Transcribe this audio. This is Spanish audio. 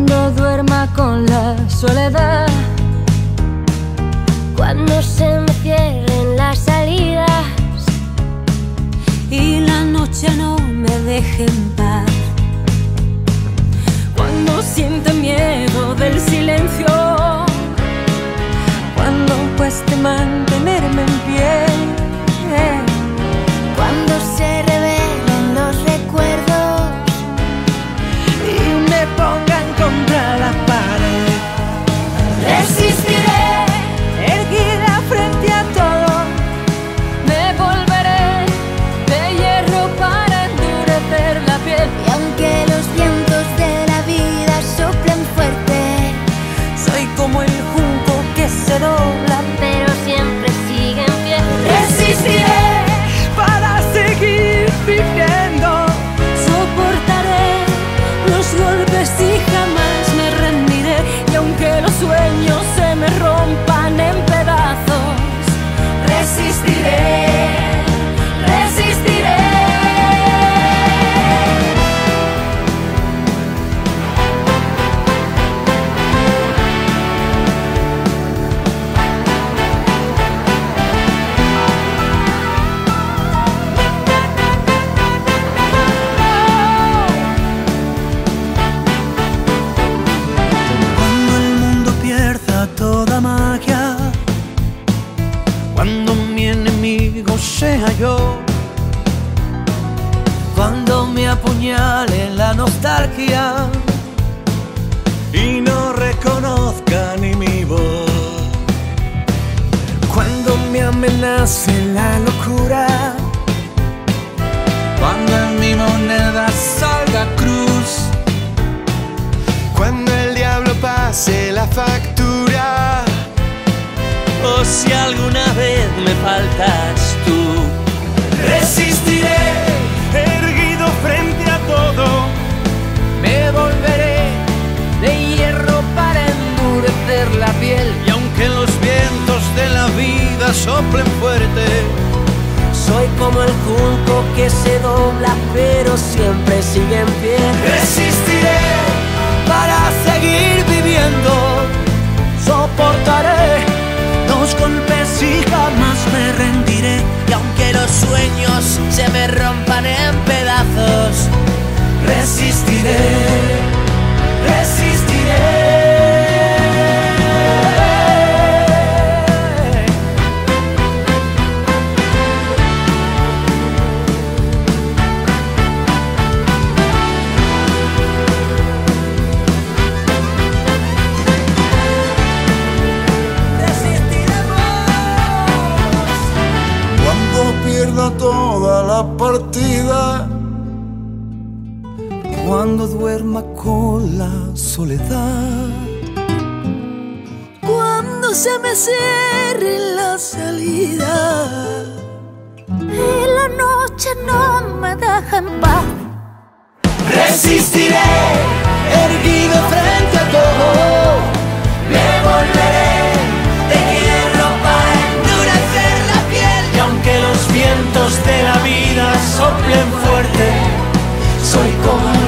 Cuando duerma con la soledad, cuando se me cierren las salidas y la noche no me deje en paz, cuando sienta miedo del silencio, cuando cueste mantenerme en pie, cuando se revelen los recuerdos y me pongan contra la pared, resistiré, erguida frente a todo. me volveré de hierro para endurecer la piel. Y aunque los vientos de la vida soplen fuerte, Soy como el junco que se dobla, pero siempre sigue en pie. resistiré para seguir viviendo. Soportaré los golpes y jamás me rendiré. Y aunque los sueños se me rompan en pedazos, resistiré, resistiré. Cuando el mundo pierda toda magia, cuando mi enemigo sea yo, cuando me apuñale la nostalgia y no reconozca ni mi voz, cuando me amenace la locura, cuando en mi moneda salga cruz, Cuando el diablo pase la factura, O si alguna vez me faltas tú, resistiré, erguido frente a todo. Me volveré de hierro para endurecer la piel. y aunque los vientos de la vida soplen fuerte, Soy como el junco que se dobla, pero siempre sigue en pie. Resistiré para seguir viviendo. Soportaré los golpes y jamás me rendiré. y aunque los sueños se me rompan en pedazos, Resistiré, resistiré. cuando pierda toda la partida, Cuando duerma con la soledad, Cuando se me cierre la salida y la noche no me deja en paz, resistiré, erguido frente a todo. me volveré de hierro para endurecer la piel. Y aunque los vientos de la vida soplen fuerte, soy como